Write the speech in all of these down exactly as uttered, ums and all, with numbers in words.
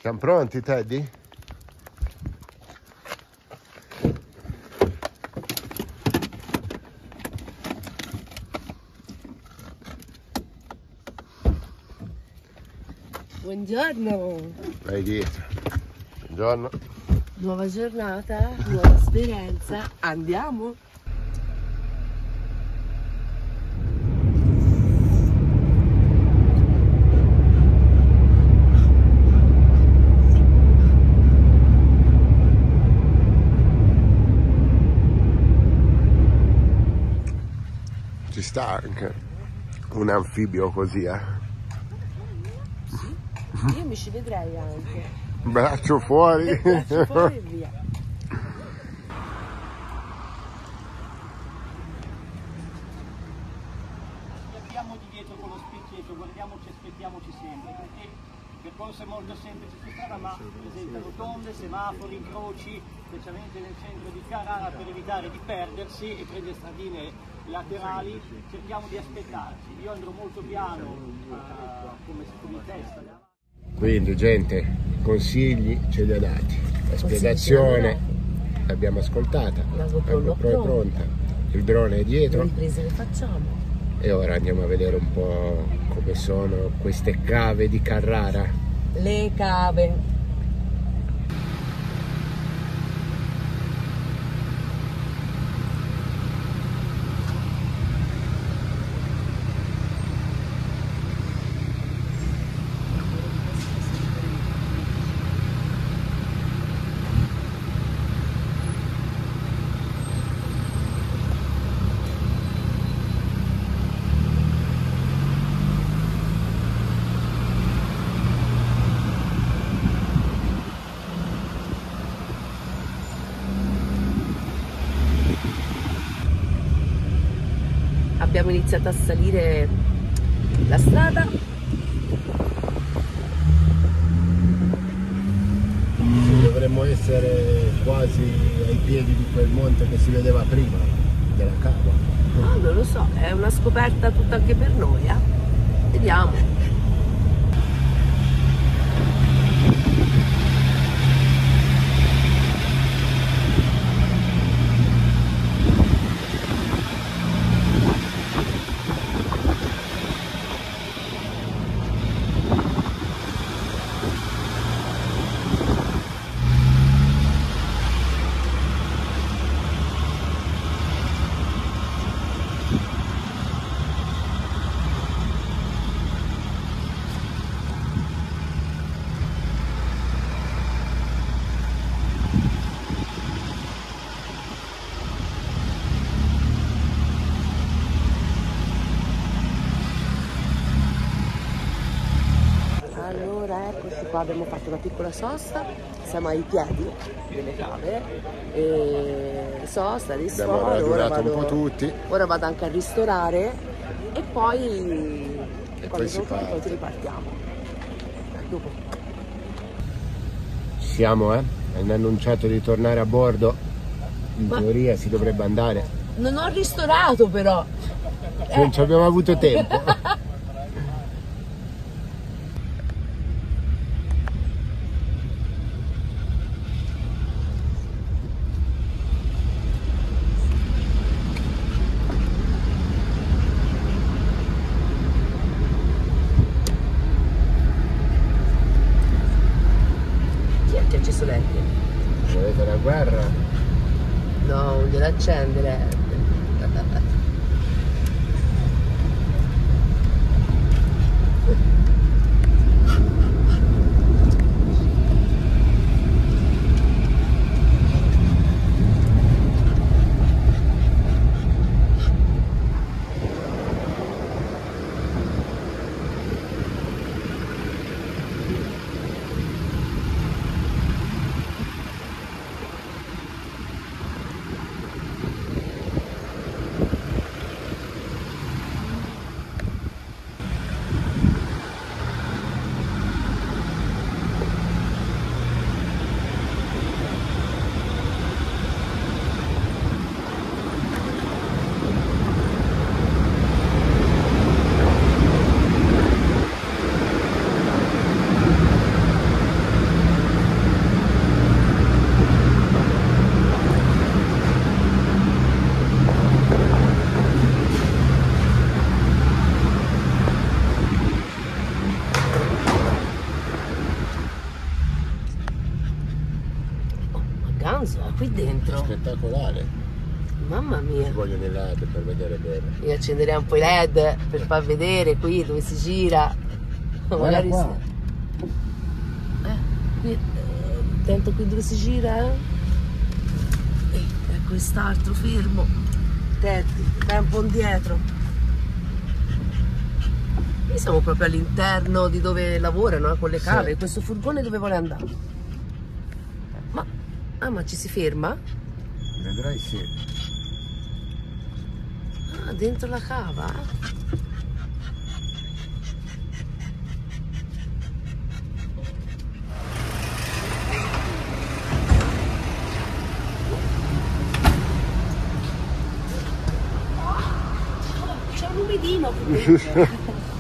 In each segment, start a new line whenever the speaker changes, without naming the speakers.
Siamo pronti, Teddy?
Buongiorno.
Vai dietro. Buongiorno.
Nuova giornata, nuova esperienza. Andiamo.
Ci sta anche un anfibio così, eh?
Io mi ci vedrei anche.
Braccio fuori.
Braccio fuori e via.
Guardiamo di dietro con lo specchietto, guardiamoci e aspettiamoci sempre, perché il percorso è molto semplice su strada, ma presenta rotonde, semafori, incroci, specialmente nel centro di Carrara, per evitare di perdersi e prendere stradine laterali. Cerchiamo di aspettarci. Io andrò molto piano, uh, come, come testa.
Quindi gente, consigli ce li ha dati, la spiegazione l'abbiamo ascoltata, la GoPro è pronta, il drone è dietro,
le riprese le facciamo
e ora andiamo a vedere un po' come sono queste cave di Carrara.
Le cave. Abbiamo iniziato a salire la strada.
Dovremmo essere quasi ai piedi di quel monte che si vedeva prima, della cava.
Ah, non lo so, è una scoperta tutta anche per noi, eh? Vediamo. Allora eccoci qua, abbiamo fatto una piccola sosta, siamo ai piedi delle cave, e sosta, ristoro,
Abbiamo
ora
radurato
vado,
un po' tutti.
ora vado anche a ristorare e poi,
E
quando
poi si
sono pronti,
parte.
ripartiamo. Dai, dopo.
Siamo, eh? Hanno annunciato di tornare a bordo, in
Ma-
teoria si dovrebbe andare.
Non ho ristorato però.
Non ci abbiamo avuto tempo.
Chi è che ha acceso l'L?
Volete la guerra?
No, non deve accendere. qui dentro?
Spettacolare.
Mamma mia.
Ci vogliono i led per vedere bene.
Io accenderei un po' i led per far vedere qui dove si gira. Magari
qua.
Si... Eh, qui, eh, attento qui dove si gira, eh. E eh, quest'altro fermo. Teddy, dai un po' indietro. Qui siamo proprio all'interno di dove lavorano, eh, con le cave. Sì. Questo furgone dove vuole andare? Ma, ah, ma ci si ferma?
Vedrai sì.
Ah, dentro la cava? C'è un umidino qui.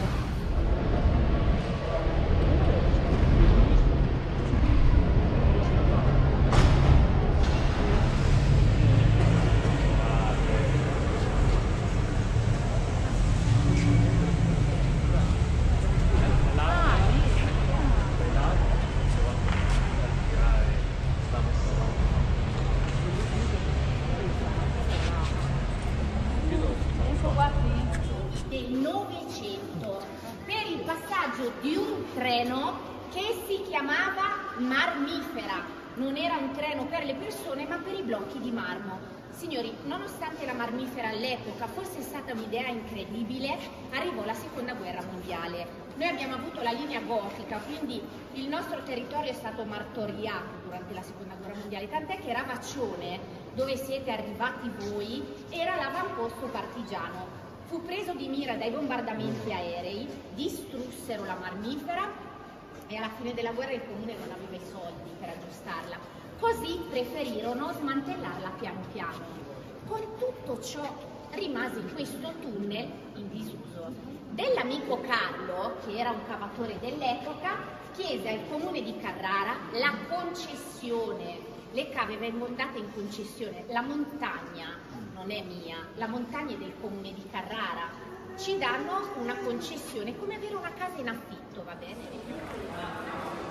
Del Novecento per il passaggio di un treno che si chiamava Marmifera. Non era un treno per le persone ma per i blocchi di marmo. Signori, nonostante la Marmifera all'epoca fosse stata un'idea incredibile, arrivò la seconda guerra mondiale. Noi abbiamo avuto la linea gotica, quindi il nostro territorio è stato martoriato durante la seconda guerra mondiale, tant'è che Ravaccione, dove siete arrivati voi, era l'avamposto partigiano. Fu preso di mira dai bombardamenti aerei, distrussero la Marmifera e alla fine della guerra il comune non aveva i soldi per aggiustarla. Così preferirono smantellarla piano piano. Con tutto ciò rimase in questo tunnel in disuso. Dell'amico Carlo, che era un cavatore dell'epoca, chiese al comune di Carrara la concessione. Le cave vengono date in concessione. La montagna non è mia, la montagna è del comune di Carrara. Ci danno una concessione, come avere una casa in affitto, va bene?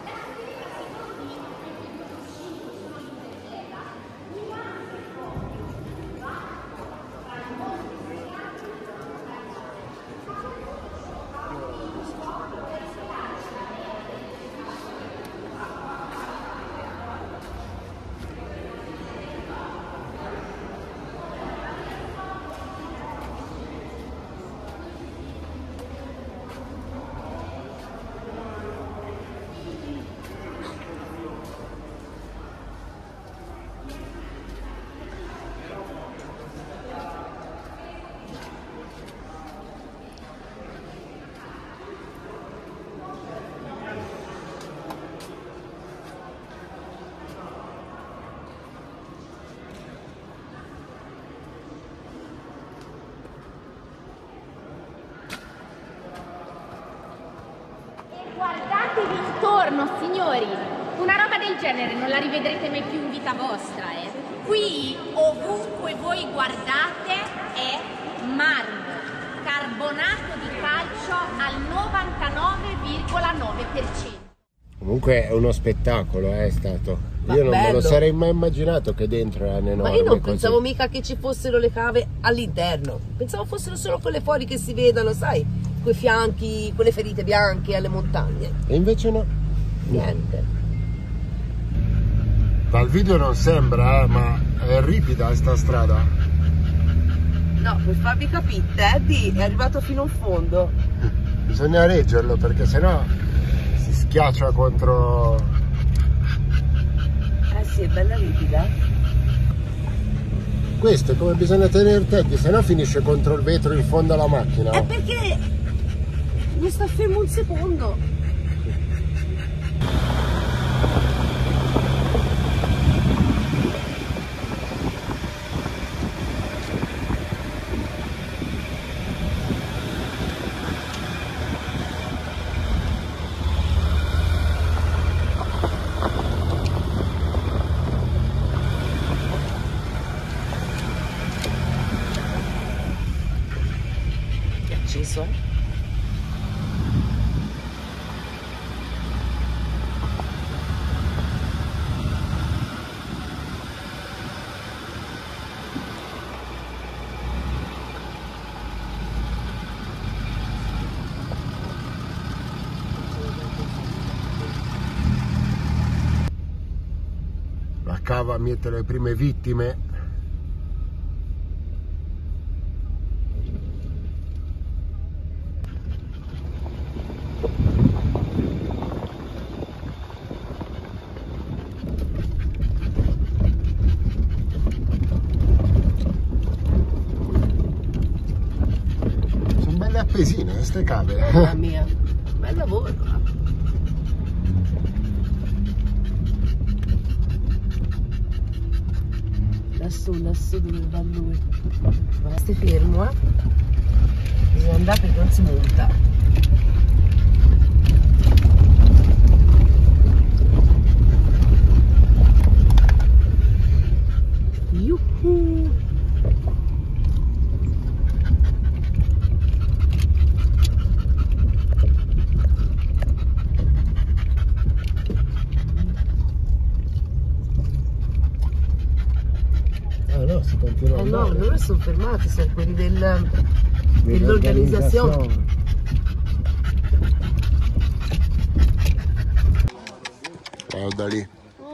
Guardatevi intorno, signori, una roba del genere non la rivedrete mai più in vita vostra, eh. Qui, ovunque voi guardate, è marmo, carbonato di calcio al novantanove virgola nove per cento.
Comunque è uno spettacolo, eh, è stato.
Ma
io non
bello.
me lo sarei mai immaginato che dentro erano enormi.
Ma io non
così.
pensavo mica che ci fossero le cave all'interno. Pensavo fossero solo quelle fuori che si vedono, sai, quei fianchi, quelle ferite bianche alle montagne.
E invece no.
Niente.
Dal video non sembra, eh, ma è ripida sta strada.
No, per farvi capire, Teddy è arrivato fino in fondo.
Bisogna reggerlo perché sennò si schiaccia contro...
Eh sì, è bella ripida.
Questo è come bisogna tenere Teddy, sennò finisce contro il vetro in fondo alla macchina.
È perché mi sta fermo un secondo. Acceso, eh?
cominciava a mettere le prime vittime. Sono belle appesine queste cave.
Mamma mia, bel lavoro. Lassù, lassù dove va lui. Stai fermo, eh? Bisogna andare perché non si monta. Yuhu!
No, si continua
Eh no, loro sono fermati, sono quelli del, dell'organizzazione.
Guarda lì.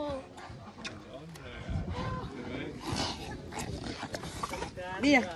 Via.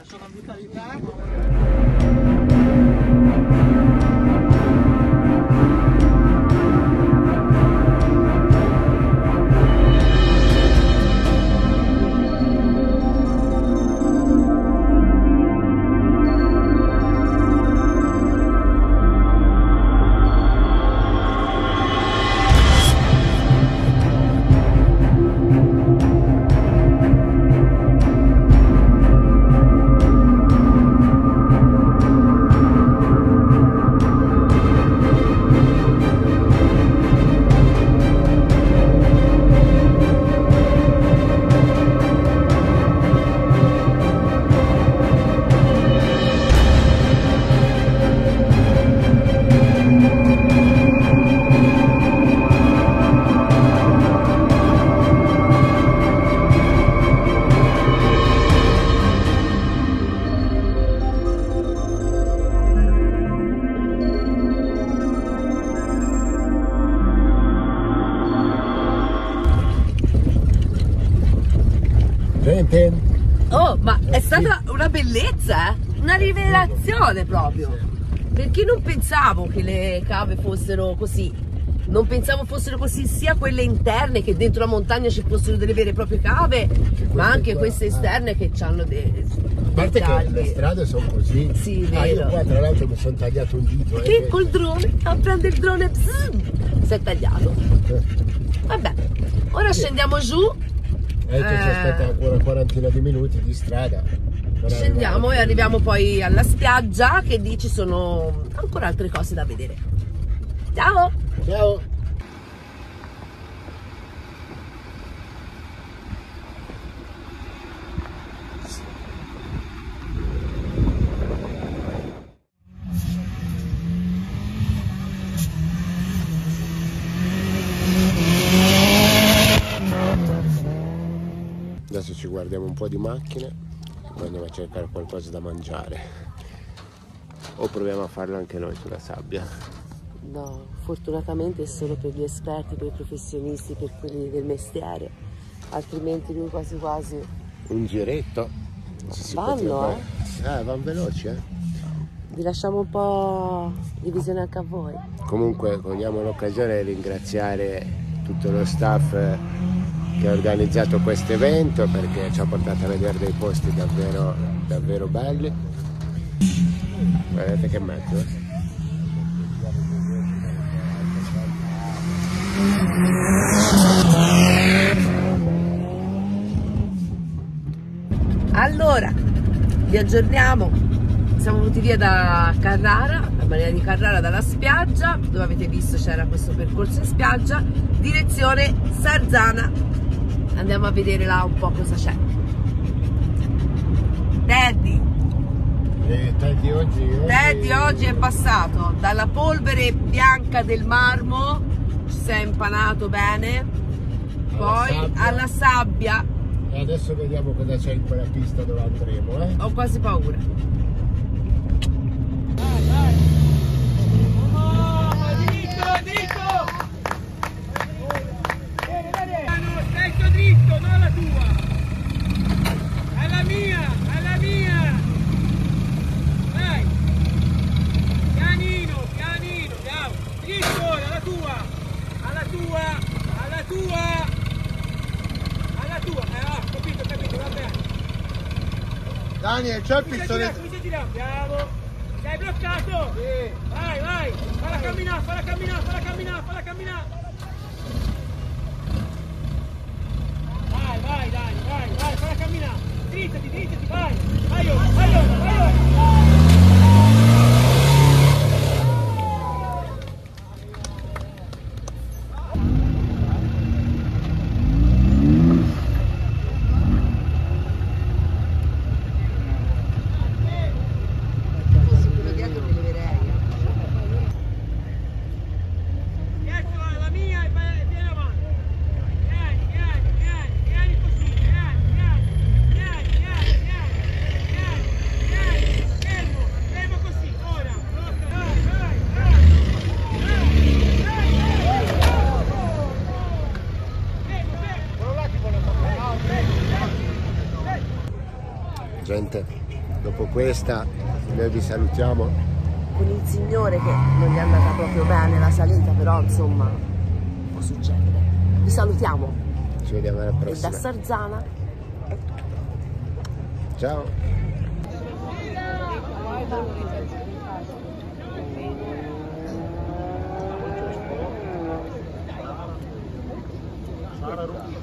Gente?
Oh, ma è stata una bellezza, eh? Una rivelazione proprio. Perché non pensavo che le cave fossero così. Non pensavo fossero così sia quelle interne, che dentro la montagna ci fossero delle vere e proprie cave, ma anche
qua,
queste esterne ah. che hanno dei.
A parte che le strade sono così.
Sì,
ah,
vero.
Io qua tra l'altro mi sono tagliato un dito.
Che
eh,
col drone, a prendere il drone, pzzz, si è tagliato. Vabbè, ora scendiamo giù.
Eh, che ci aspetta ancora una quarantina di minuti di strada.
Scendiamo e arriviamo poi alla spiaggia, che lì ci sono ancora altre cose da vedere. Ciao!
Ciao! Adesso ci guardiamo un po' di macchine e poi andiamo a cercare qualcosa da mangiare. O proviamo a farlo anche noi sulla sabbia.
No, fortunatamente è solo per gli esperti, per i professionisti, per quelli del mestiere. Altrimenti lui quasi quasi...
Un giretto. Se si
vanno,
eh? Eh, vanno veloci, eh.
Vi lasciamo un po' di visione anche a voi.
Comunque cogliamo l'occasione di ringraziare tutto lo staff che ha organizzato questo evento, perché ci ha portato a vedere dei posti davvero, davvero belli. Guardate che mezzo, eh?
Allora, vi aggiorniamo. Siamo venuti via da Carrara, a Marina di Carrara, dalla spiaggia, dove avete visto c'era questo percorso in spiaggia, direzione Sarzana. Andiamo a vedere là un po' cosa c'è. Teddy.
Eh, Teddy oggi, oggi...
Teddy oggi è passato dalla polvere bianca del marmo, ci si è impanato bene, poi alla sabbia. alla sabbia.
E adesso vediamo cosa c'è in quella pista dove andremo, eh?
Ho quasi paura.
Dai, dai! Oh, dritto, dritto! Bene, bene! Stai dritto, non la
Daniele, c'è il pizzoletto.
Mi senti là, bravo. Sei bloccato? Sì. Vai, vai. Falla camminare, falla camminare, falla camminare, falla camminare. Vai, vai, Dani, vai, vai, falla camminare. Drittati, drittati, vai. Vai, ora, vai, ora, vai, ora.
Gente, dopo questa noi vi salutiamo.
Con il signore che non gli è andata proprio bene la salita, però insomma può succedere. Vi salutiamo.
Ci vediamo alla prossima.
E da Sarzana è tutto.
Ciao.
Sara,